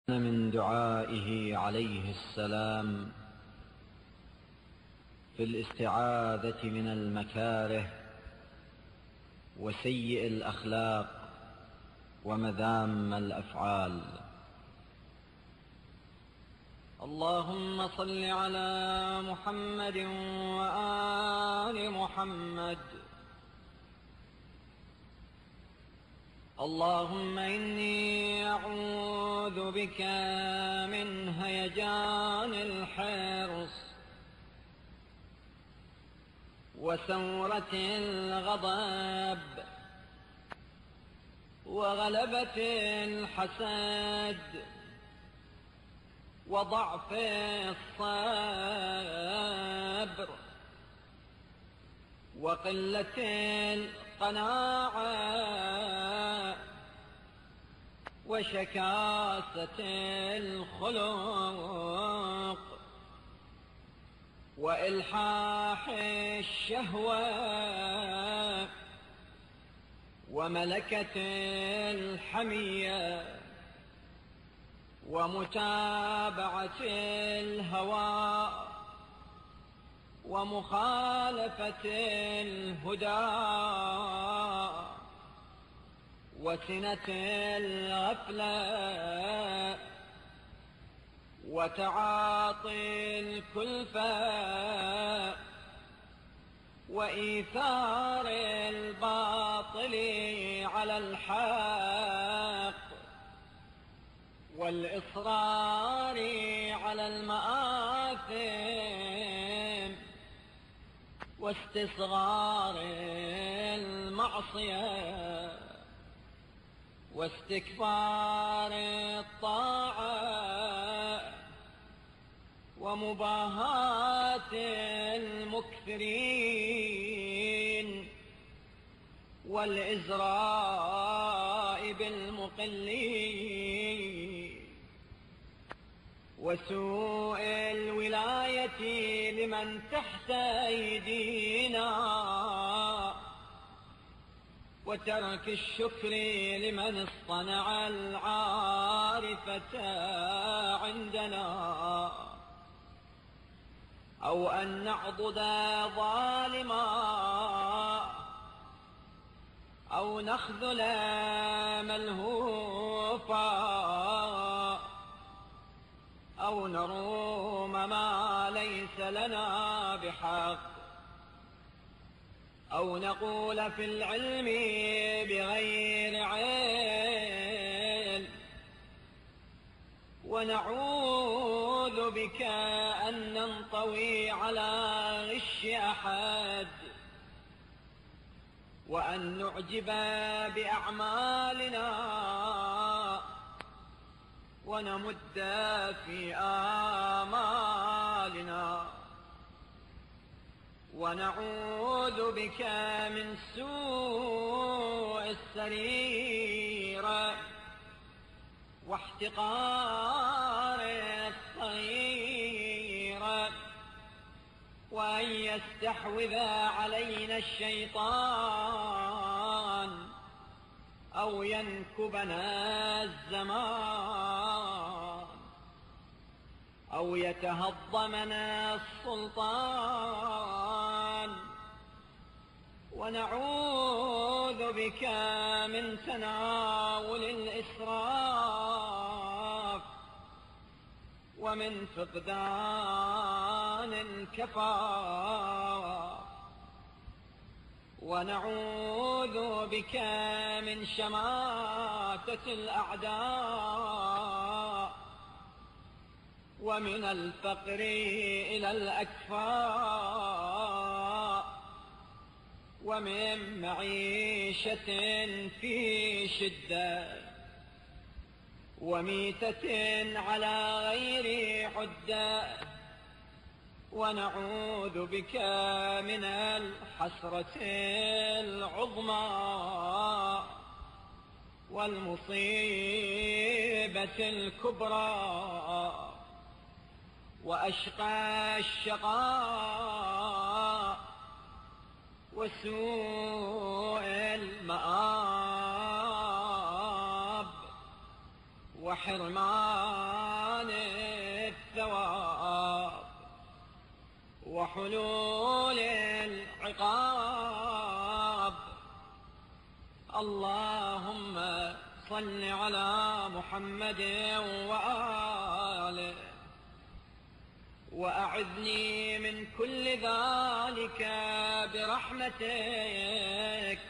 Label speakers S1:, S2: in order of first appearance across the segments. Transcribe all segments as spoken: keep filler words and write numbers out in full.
S1: من دعائه عليه السلام في الاستعاذة من المكاره وسيء الأخلاق ومذام الأفعال. اللهم صل على محمد وآل محمد. اللهم إني أعوذ بك من هيجان الحرص وسورة الغضب وغلبة الحسد وضعف الصبر وقلة القناعة وشكاسة الخلق وإلحاح الشهوة وملكة الحمية ومتابعة الهوى ومخالفة الهدى وسنة الغفلة وتعاطي الكلفة وإيثار الباطل على الحق والإصرار على المآثم واستصغار المعصية واستكبار الطاعة ومباهاة المكثرين والإزراء بالمقلين وسوء الولاية لمن تحت أيدينا وترك الشكر لمن اصطنع العارفة عندنا أو أن نعضد ظالما أو نخذل ملهوفا أو نروم ما ليس لنا بحق أو نقول في العلم بغير علم ونعوذ بك أن ننطوي على غش أحد وأن نعجب بأعمالنا ونمد في آمالنا ونعوذ بك من سوء السريرة واحتقار الصغيرة وأن يستحوذ علينا الشيطان أو ينكبنا الزمان أو يتهضمنا السلطان ونعوذ بك من تناول الإسراف ومن فقدان الكفاف ونعوذ بك من شماتة الأعداء ومن الفقر إلى الأكفاء ومن معيشة في شدة وميتة على غير حدة ونعوذ بك من الحسرة العظمى والمصيبة الكبرى وأشقى الشقاء وسوء المآب وحرمان الثواب وحلول العقاب. اللهم صل على محمد وآله وأعذني من كل ذلك برحمتك،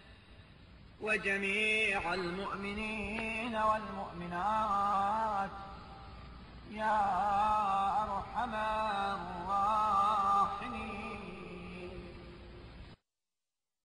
S1: وجميع المؤمنين والمؤمنات يا أرحم الراحمين.